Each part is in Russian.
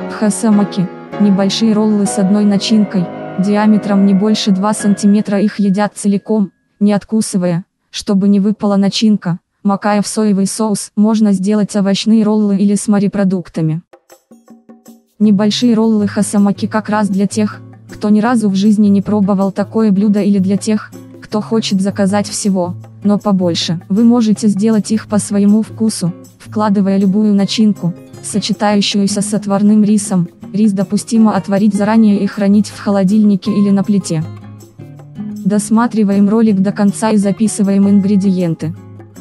Хасамаки – небольшие роллы с одной начинкой, диаметром не больше 2 см. Их едят целиком, не откусывая, чтобы не выпала начинка. Макая в соевый соус, можно сделать овощные роллы или с морепродуктами. Небольшие роллы хасамаки как раз для тех, кто ни разу в жизни не пробовал такое блюдо, или для тех, кто хочет заказать всего, но побольше. Вы можете сделать их по своему вкусу, вкладывая любую начинку, сочетающуюся с отварным рисом. Рис допустимо отварить заранее и хранить в холодильнике или на плите. Досматриваем ролик до конца и записываем ингредиенты.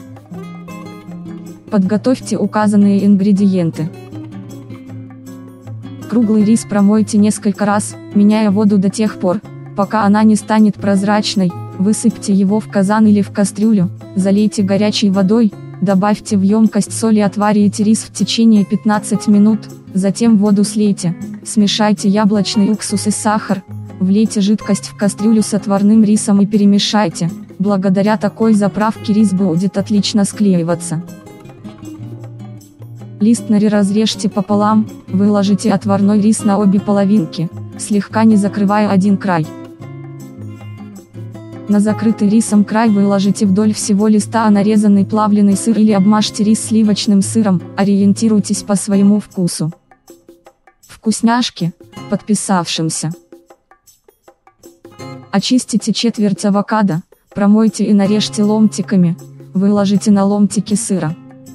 Подготовьте указанные ингредиенты. Круглый рис промойте несколько раз, меняя воду до тех пор, пока она не станет прозрачной. Высыпьте его в казан или в кастрюлю, залейте горячей водой, добавьте в емкость соль и отварите рис в течение 15 минут, затем воду слейте, смешайте яблочный уксус и сахар, влейте жидкость в кастрюлю с отварным рисом и перемешайте. Благодаря такой заправке рис будет отлично склеиваться. Лист нори разрежьте пополам, выложите отварной рис на обе половинки, слегка не закрывая один край. На закрытый рисом край выложите вдоль всего листа нарезанный плавленый сыр или обмажьте рис сливочным сыром, ориентируйтесь по своему вкусу. Вкусняшки, подписавшимся. Очистите четверть авокадо, промойте и нарежьте ломтиками, выложите на ломтики сыра.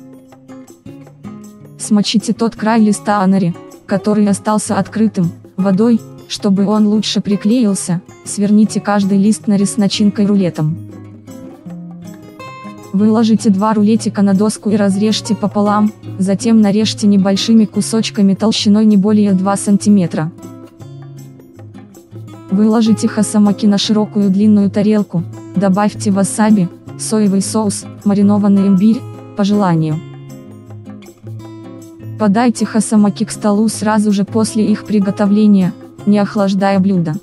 Смочите тот край листа нори, который остался открытым, водой, чтобы он лучше приклеился. Сверните каждый лист нори с начинкой рулетом. Выложите 2 рулетика на доску и разрежьте пополам, затем нарежьте небольшими кусочками толщиной не более 2 см. Выложите хасамаки на широкую длинную тарелку, добавьте васаби, соевый соус, маринованный имбирь, по желанию. Подайте хасамаки к столу сразу же после их приготовления, не охлаждая блюдо.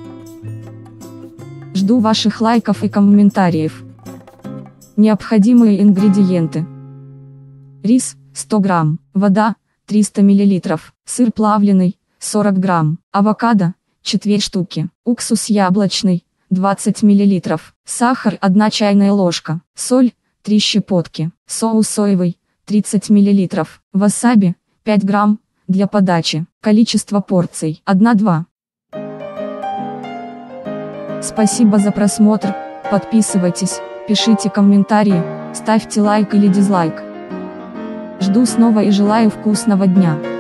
Жду ваших лайков и комментариев. Необходимые ингредиенты. Рис, 100 грамм, вода, 300 мл, сыр плавленый, 40 грамм, авокадо, 4 штуки, уксус яблочный, 20 мл, сахар 1 чайная ложка, соль, 3 щепотки, соус соевый, 30 мл, васаби, 5 грамм, для подачи, количество порций, 1-2. Спасибо за просмотр, подписывайтесь, пишите комментарии, ставьте лайк или дизлайк. Жду снова и желаю вкусного дня.